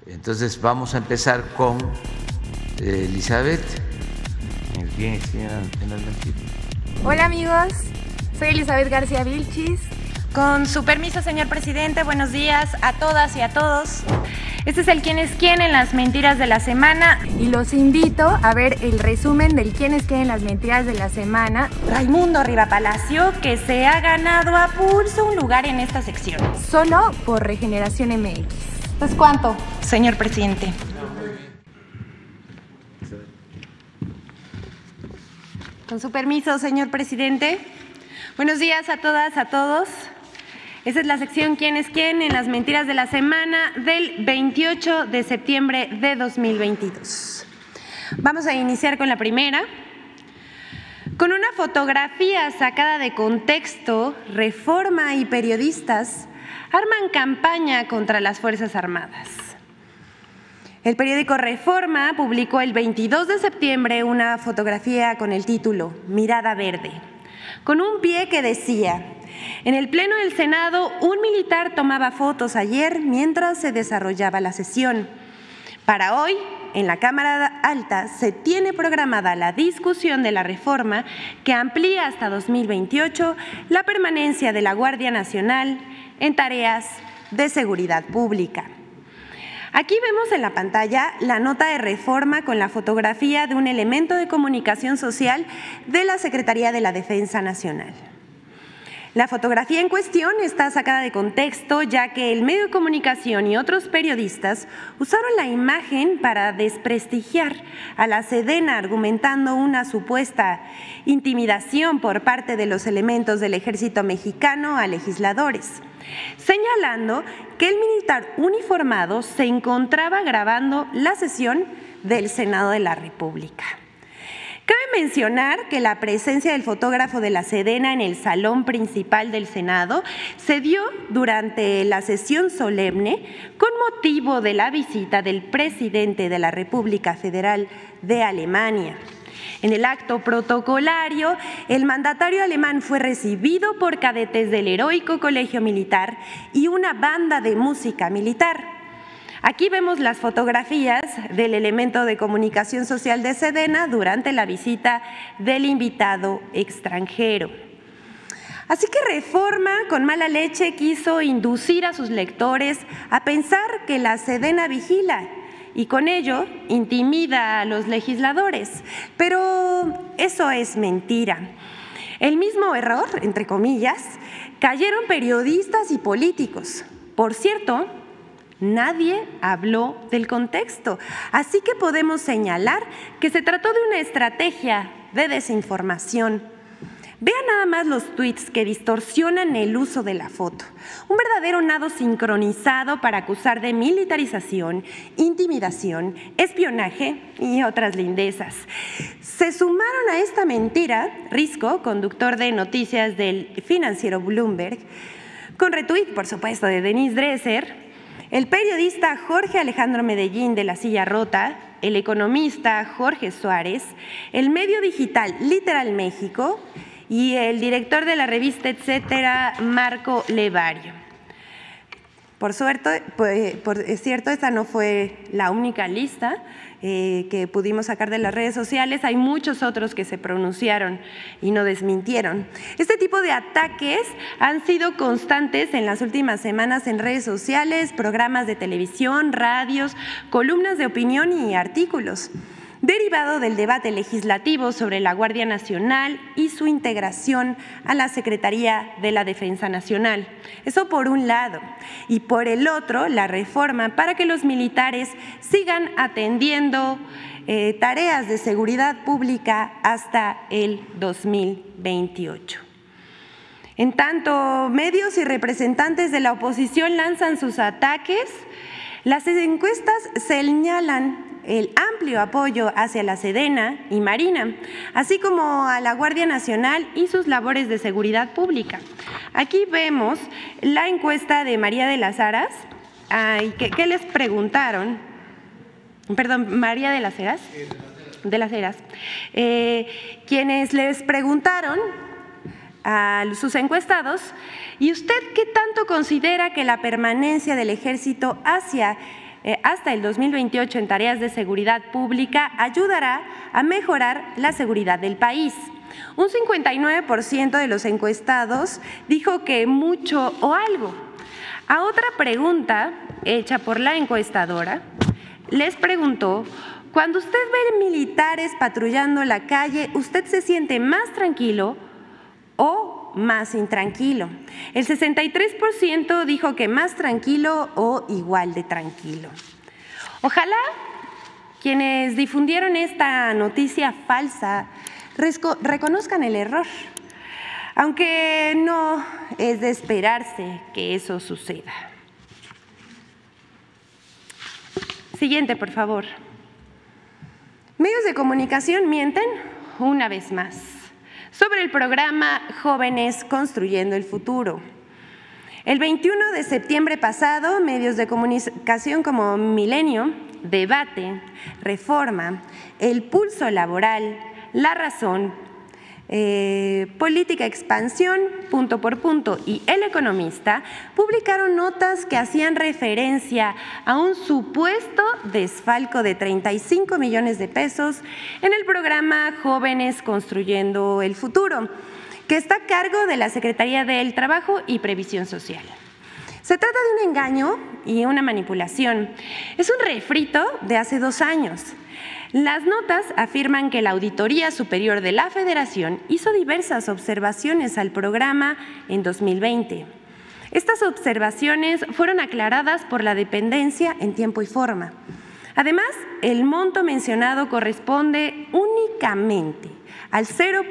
Entonces vamos a empezar con Elizabeth. Hola amigos, soy Elizabeth García Vilchis. Con su permiso, señor presidente, buenos días a todas y a todos. Este es el quién es quién en las mentiras de la semana. Y los invito a ver el resumen del quién es quién en las mentiras de la semana. Raimundo Rivapalacio, que se ha ganado a pulso un lugar en esta sección. Solo por Regeneración MX. Pues ¿cuánto, señor presidente? Con su permiso, señor presidente. Buenos días a todas, a todos. Esta es la sección ¿Quién es quién? En las mentiras de la semana del 28 de septiembre de 2022. Vamos a iniciar con la primera. Con una fotografía sacada de contexto, Reforma y periodistas arman campaña contra las Fuerzas Armadas. El periódico Reforma publicó el 22 de septiembre una fotografía con el título Mirada Verde, con un pie que decía: en el Pleno del Senado, un militar tomaba fotos ayer mientras se desarrollaba la sesión. Para hoy, en la Cámara Alta, se tiene programada la discusión de la reforma que amplía hasta 2028 la permanencia de la Guardia Nacional en tareas de seguridad pública. Aquí vemos en la pantalla la nota de Reforma con la fotografía de un elemento de comunicación social de la Secretaría de la Defensa Nacional. La fotografía en cuestión está sacada de contexto, ya que el medio de comunicación y otros periodistas usaron la imagen para desprestigiar a la Sedena, argumentando una supuesta intimidación por parte de los elementos del Ejército Mexicano a legisladores, señalando que el militar uniformado se encontraba grabando la sesión del Senado de la República. Cabe mencionar que la presencia del fotógrafo de la Sedena en el salón principal del Senado se dio durante la sesión solemne con motivo de la visita del presidente de la República Federal de Alemania. En el acto protocolario, el mandatario alemán fue recibido por cadetes del Heroico Colegio Militar y una banda de música militar. Aquí vemos las fotografías del elemento de comunicación social de Sedena durante la visita del invitado extranjero. Así que Reforma, con mala leche, quiso inducir a sus lectores a pensar que la Sedena vigila y con ello intimida a los legisladores. Pero eso es mentira. El mismo error, entre comillas, cayeron periodistas y políticos. Por cierto, nadie habló del contexto, así que podemos señalar que se trató de una estrategia de desinformación. Vean nada más los tuits que distorsionan el uso de la foto. Un verdadero nado sincronizado para acusar de militarización, intimidación, espionaje y otras lindezas. Se sumaron a esta mentira Risco, conductor de noticias del financiero Bloomberg, con retweet, por supuesto, de Denise Dresser, el periodista Jorge Alejandro Medellín de La Silla Rota, el economista Jorge Suárez, el medio digital Literal México y el director de la revista Etcétera, Marco Levario. Por suerte, es cierto, esta no fue la única lista que pudimos sacar de las redes sociales. Hay muchos otros que se pronunciaron y no desmintieron. Este tipo de ataques han sido constantes en las últimas semanas en redes sociales, programas de televisión, radios, columnas de opinión y artículos, derivado del debate legislativo sobre la Guardia Nacional y su integración a la Secretaría de la Defensa Nacional. Eso por un lado. Y por el otro, la reforma para que los militares sigan atendiendo tareas de seguridad pública hasta el 2028. En tanto, medios y representantes de la oposición lanzan sus ataques, las encuestas señalan el amplio apoyo hacia la Sedena y Marina, así como a la Guardia Nacional y sus labores de seguridad pública. Aquí vemos la encuesta de María de las Heras. ¿Qué les preguntaron? Perdón, María de las Heras. De las Heras. Quienes les preguntaron a sus encuestados: ¿y usted qué tanto considera que la permanencia del Ejército hacia hasta el 2028 en tareas de seguridad pública ayudará a mejorar la seguridad del país. Un 59% de los encuestados dijo que mucho o algo. A otra pregunta hecha por la encuestadora, les preguntó: cuando usted ve militares patrullando la calle, ¿usted se siente más tranquilo o más intranquilo? El 63% dijo que más tranquilo o igual de tranquilo. Ojalá quienes difundieron esta noticia falsa reconozcan el error, aunque no es de esperarse que eso suceda. Siguiente, por favor. Medios de comunicación mienten una vez más sobre el programa Jóvenes Construyendo el Futuro. El 21 de septiembre pasado, medios de comunicación como Milenio, Debate, Reforma, El Pulso Laboral, La Razón, Política Expansión, Punto por Punto y El Economista publicaron notas que hacían referencia a un supuesto desfalco de 35 millones de pesos en el programa Jóvenes Construyendo el Futuro, que está a cargo de la Secretaría del Trabajo y Previsión Social. Se trata de un engaño y una manipulación. Es un refrito de hace 2 años. Las notas afirman que la Auditoría Superior de la Federación hizo diversas observaciones al programa en 2020. Estas observaciones fueron aclaradas por la dependencia en tiempo y forma. Además, el monto mencionado corresponde únicamente al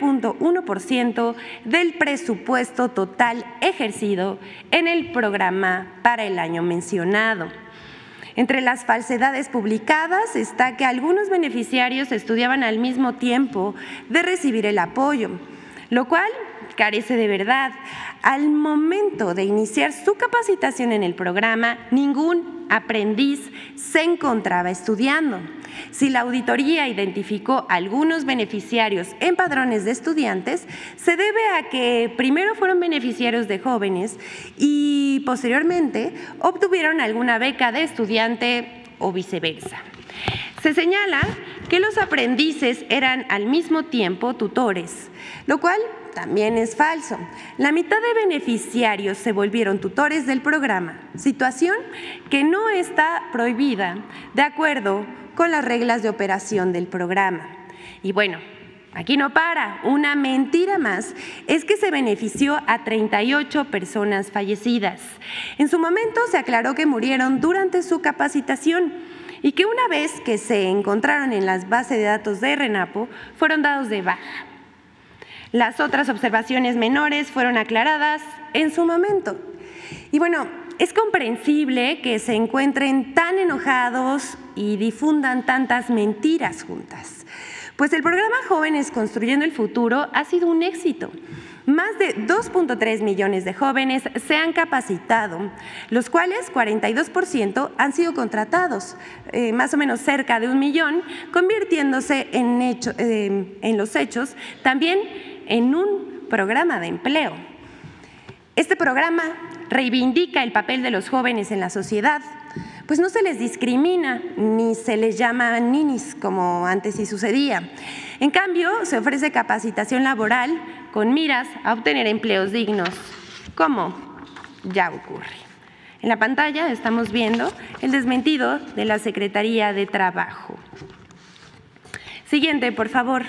0.1% del presupuesto total ejercido en el programa para el año mencionado. Entre las falsedades publicadas está que algunos beneficiarios estudiaban al mismo tiempo de recibir el apoyo, lo cual carece de verdad. Al momento de iniciar su capacitación en el programa, ningún aprendiz se encontraba estudiando. Si la auditoría identificó algunos beneficiarios en padrones de estudiantes, se debe a que primero fueron beneficiarios de jóvenes y posteriormente obtuvieron alguna beca de estudiante o viceversa. Se señala que los aprendices eran al mismo tiempo tutores, lo cual también es falso. La mitad de beneficiarios se volvieron tutores del programa, situación que no está prohibida de acuerdo con las reglas de operación del programa. Y bueno, aquí no para. Una mentira más es que se benefició a 38 personas fallecidas. En su momento se aclaró que murieron durante su capacitación y que una vez que se encontraron en las bases de datos de RENAPO, fueron dados de baja. Las otras observaciones menores fueron aclaradas en su momento. Y bueno, es comprensible que se encuentren tan enojados y difundan tantas mentiras juntas, pues el programa Jóvenes Construyendo el Futuro ha sido un éxito. Más de 2.3 millones de jóvenes se han capacitado, los cuales 42% han sido contratados, más o menos cerca de 1 millón, convirtiéndose en los hechos también en un programa de empleo. Este programa reivindica el papel de los jóvenes en la sociedad, pues no se les discrimina ni se les llama ninis como antes sí sucedía. En cambio, se ofrece capacitación laboral con miras a obtener empleos dignos, como ya ocurre. En la pantalla estamos viendo el desmentido de la Secretaría de Trabajo. Siguiente, por favor.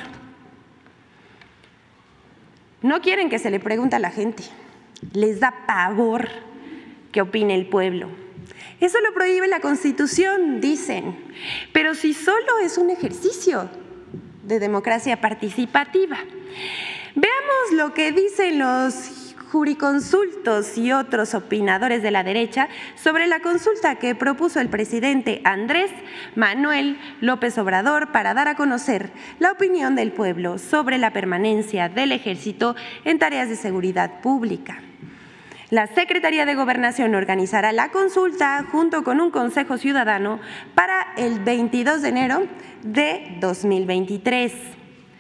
No quieren que se le pregunte a la gente, les da pavor que opine el pueblo. Eso lo prohíbe la Constitución, dicen, pero si solo es un ejercicio de democracia participativa. Veamos lo que dicen los juriconsultos y otros opinadores de la derecha sobre la consulta que propuso el presidente Andrés Manuel López Obrador para dar a conocer la opinión del pueblo sobre la permanencia del Ejército en tareas de seguridad pública. La Secretaría de Gobernación organizará la consulta junto con un Consejo Ciudadano para el 22 de enero de 2023.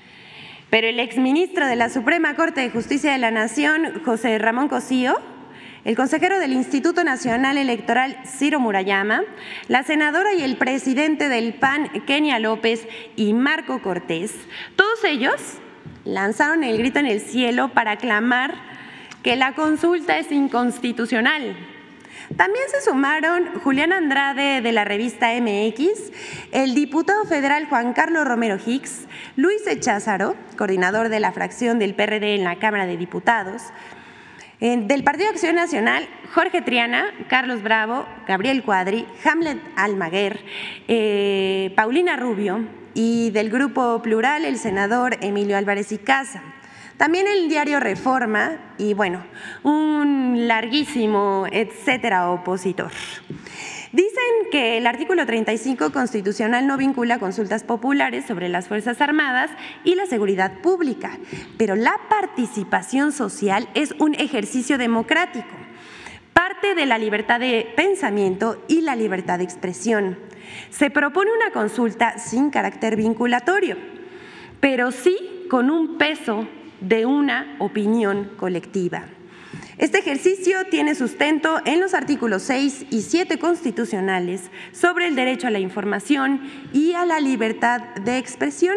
Pero el exministro de la Suprema Corte de Justicia de la Nación, José Ramón Cosío, el consejero del Instituto Nacional Electoral, Ciro Murayama, la senadora y el presidente del PAN, Kenia López, y Marco Cortés. Todos ellos lanzaron el grito en el cielo para clamar que la consulta es inconstitucional. También se sumaron Julián Andrade de la revista MX, el diputado federal Juan Carlos Romero Hicks, Luis Echázaro, coordinador de la fracción del PRD en la Cámara de Diputados, del Partido Acción Nacional, Jorge Triana, Carlos Bravo, Gabriel Cuadri, Hamlet Almaguer, Paulina Rubio, y del Grupo Plural, el senador Emilio Álvarez y Casa. También el diario Reforma y, bueno, un larguísimo etcétera opositor. Dicen que el artículo 35 constitucional no vincula consultas populares sobre las Fuerzas Armadas y la seguridad pública, pero la participación social es un ejercicio democrático, parte de la libertad de pensamiento y la libertad de expresión. Se propone una consulta sin carácter vinculatorio, pero sí con un peso de una opinión colectiva. Este ejercicio tiene sustento en los artículos 6 y 7 constitucionales sobre el derecho a la información y a la libertad de expresión.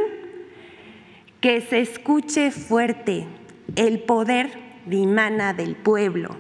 Que se escuche fuerte, el poder dimana del pueblo.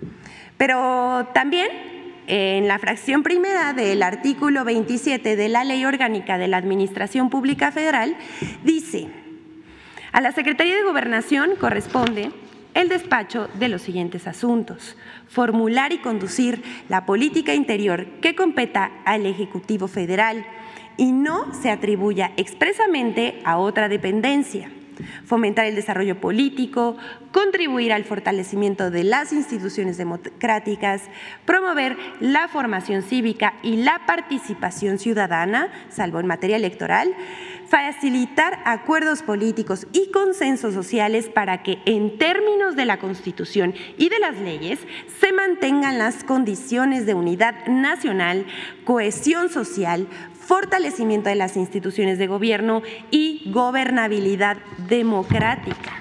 Pero también en la fracción primera del artículo 27 de la Ley Orgánica de la Administración Pública Federal dice: a la Secretaría de Gobernación corresponde el despacho de los siguientes asuntos: formular y conducir la política interior que competa al Ejecutivo Federal y no se atribuya expresamente a otra dependencia; fomentar el desarrollo político, contribuir al fortalecimiento de las instituciones democráticas, promover la formación cívica y la participación ciudadana, salvo en materia electoral, facilitar acuerdos políticos y consensos sociales para que, en términos de la Constitución y de las leyes, se mantengan las condiciones de unidad nacional, cohesión social, fortalecimiento de las instituciones de gobierno y gobernabilidad democrática.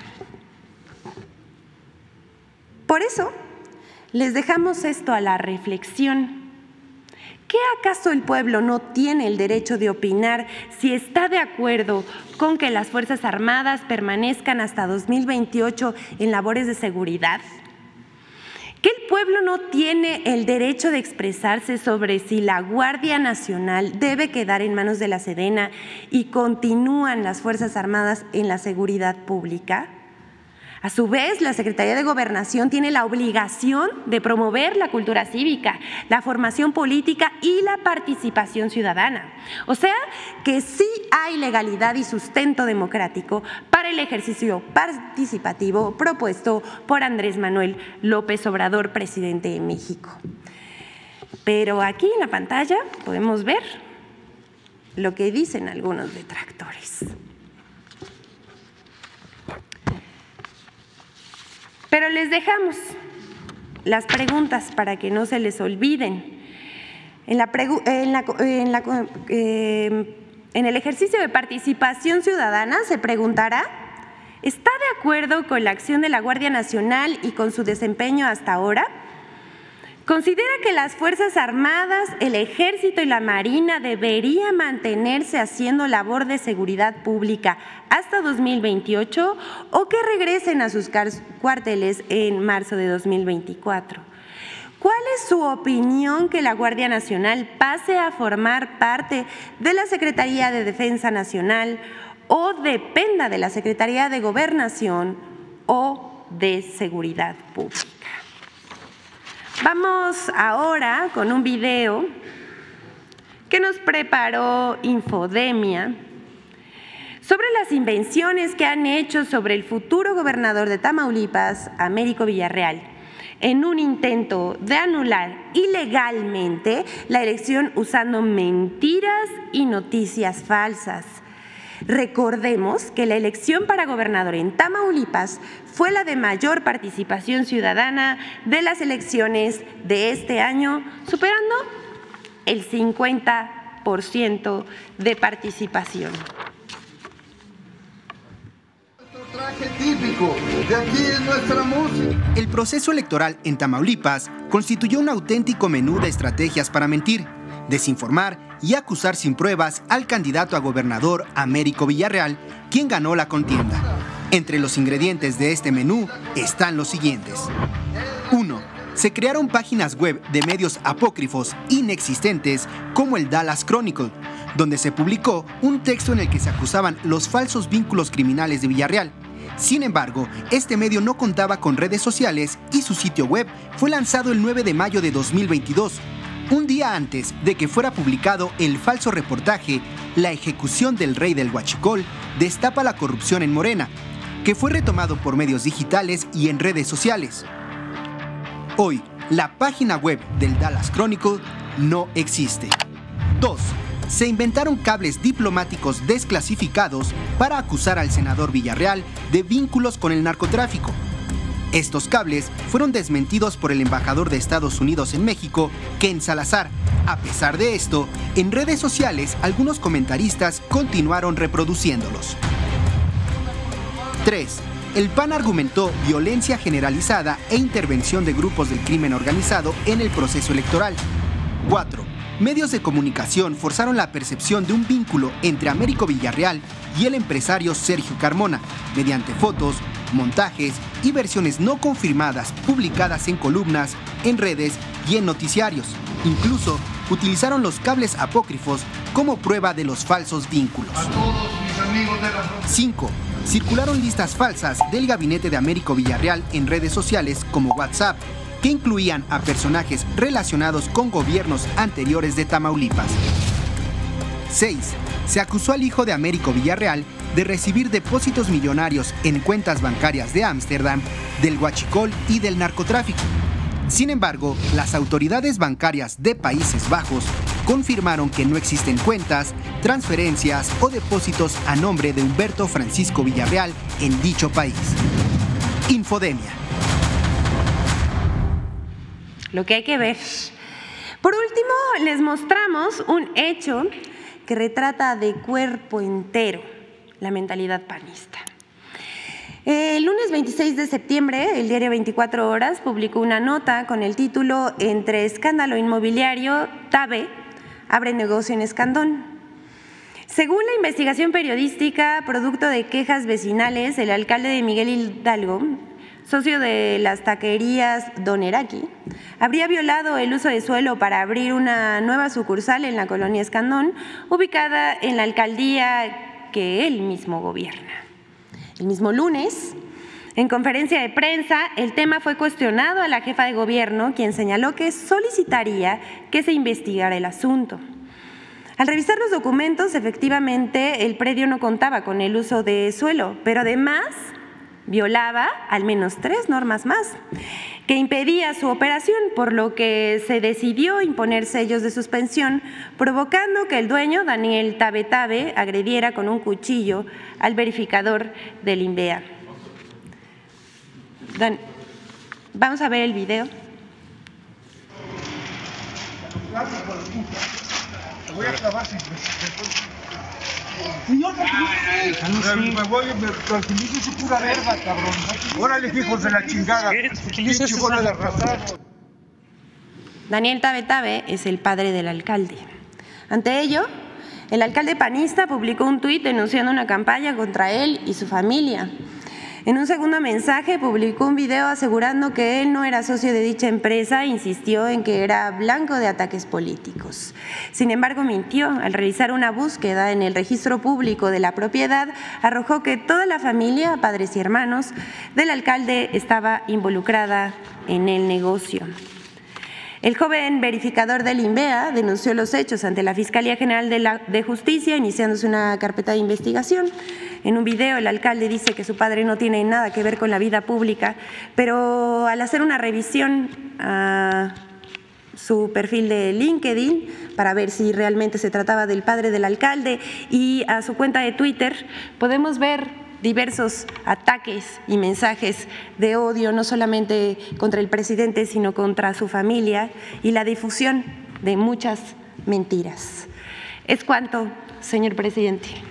Por eso, les dejamos esto a la reflexión. ¿Qué acaso el pueblo no tiene el derecho de opinar si está de acuerdo con que las Fuerzas Armadas permanezcan hasta 2028 en labores de seguridad? ¿Que el pueblo no tiene el derecho de expresarse sobre si la Guardia Nacional debe quedar en manos de la Sedena y continúan las Fuerzas Armadas en la seguridad pública? A su vez, la Secretaría de Gobernación tiene la obligación de promover la cultura cívica, la formación política y la participación ciudadana. O sea, que sí hay legalidad y sustento democrático para el ejercicio participativo propuesto por Andrés Manuel López Obrador, presidente de México. Pero aquí en la pantalla podemos ver lo que dicen algunos detractores. Pero les dejamos las preguntas para que no se les olviden. En el ejercicio de participación ciudadana se preguntará: ¿está de acuerdo con la acción de la Guardia Nacional y con su desempeño hasta ahora? ¿Considera que las Fuerzas Armadas, el Ejército y la Marina deberían mantenerse haciendo labor de seguridad pública hasta 2028 o que regresen a sus cuarteles en marzo de 2024? ¿Cuál es su opinión que la Guardia Nacional pase a formar parte de la Secretaría de Defensa Nacional o dependa de la Secretaría de Gobernación o de Seguridad Pública? Vamos ahora con un video que nos preparó Infodemia sobre las invenciones que han hecho sobre el futuro gobernador de Tamaulipas, Américo Villarreal, en un intento de anular ilegalmente la elección usando mentiras y noticias falsas. Recordemos que la elección para gobernador en Tamaulipas fue la de mayor participación ciudadana de las elecciones de este año, superando el 50% de participación. Traje típico, de aquí es nuestra música. El proceso electoral en Tamaulipas constituyó un auténtico menú de estrategias para mentir, desinformar y acusar sin pruebas al candidato a gobernador Américo Villarreal, quien ganó la contienda. Entre los ingredientes de este menú están los siguientes. 1. Se crearon páginas web de medios apócrifos inexistentes como el Dallas Chronicle, donde se publicó un texto en el que se acusaban los falsos vínculos criminales de Villarreal. Sin embargo, este medio no contaba con redes sociales y su sitio web fue lanzado el 9 de mayo de 2022, un día antes de que fuera publicado el falso reportaje La ejecución del rey del Huachicol destapa la corrupción en Morena, que fue retomado por medios digitales y en redes sociales. Hoy, la página web del Dallas Chronicle no existe. 2. Se inventaron cables diplomáticos desclasificados para acusar al senador Villarreal de vínculos con el narcotráfico. Estos cables fueron desmentidos por el embajador de Estados Unidos en México, Ken Salazar. A pesar de esto, en redes sociales algunos comentaristas continuaron reproduciéndolos. 3. El PAN argumentó violencia generalizada e intervención de grupos del crimen organizado en el proceso electoral. 4. Medios de comunicación forzaron la percepción de un vínculo entre Américo Villarreal y el empresario Sergio Carmona, mediante fotos, montajes y versiones no confirmadas publicadas en columnas, en redes y en noticiarios. Incluso utilizaron los cables apócrifos como prueba de los falsos vínculos. 5. Circularon listas falsas del gabinete de Américo Villarreal en redes sociales como WhatsApp, que incluían a personajes relacionados con gobiernos anteriores de Tamaulipas. 6. Se acusó al hijo de Américo Villarreal de recibir depósitos millonarios en cuentas bancarias de Ámsterdam, del Huachicol y del narcotráfico. Sin embargo, las autoridades bancarias de Países Bajos confirmaron que no existen cuentas, transferencias o depósitos a nombre de Humberto Francisco Villarreal en dicho país. Infodemia. Lo que hay que ver. Por último, les mostramos un hecho que retrata de cuerpo entero la mentalidad panista. El lunes 26 de septiembre, el diario 24 Horas publicó una nota con el título "Entre escándalo inmobiliario, Tabe abre negocio en Escandón". Según la investigación periodística, producto de quejas vecinales, el alcalde de Miguel Hidalgo, socio de las taquerías Don Eraqui, habría violado el uso de suelo para abrir una nueva sucursal en la colonia Escandón, ubicada en la alcaldía que él mismo gobierna. El mismo lunes, en conferencia de prensa, el tema fue cuestionado a la jefa de gobierno, quien señaló que solicitaría que se investigara el asunto. Al revisar los documentos, efectivamente, el predio no contaba con el uso de suelo, pero además violaba al menos 3 normas más que impedía su operación, por lo que se decidió imponer sellos de suspensión, provocando que el dueño, Daniel Tabe, agrediera con un cuchillo al verificador del INVEA. Vamos a ver el video. Voy a clavar sin Señor, me voy, me tranquilizo su pura verga, cabrón. Órale, hijos de la chingada. Pinche bola de arrasado. Daniel Tabe es el padre del alcalde. Ante ello, el alcalde panista publicó un tuit denunciando una campaña contra él y su familia. En un segundo mensaje publicó un video asegurando que él no era socio de dicha empresa e insistió en que era blanco de ataques políticos. Sin embargo, mintió. Al realizar una búsqueda en el registro público de la propiedad, arrojó que toda la familia, padres y hermanos, del alcalde estaba involucrada en el negocio. El joven verificador del INVEA denunció los hechos ante la Fiscalía General de Justicia, iniciándose una carpeta de investigación. En un video, el alcalde dice que su padre no tiene nada que ver con la vida pública, pero al hacer una revisión a su perfil de LinkedIn para ver si realmente se trataba del padre del alcalde y a su cuenta de Twitter, podemos ver diversos ataques y mensajes de odio, no solamente contra el presidente, sino contra su familia y la difusión de muchas mentiras. Es cuanto, señor presidente.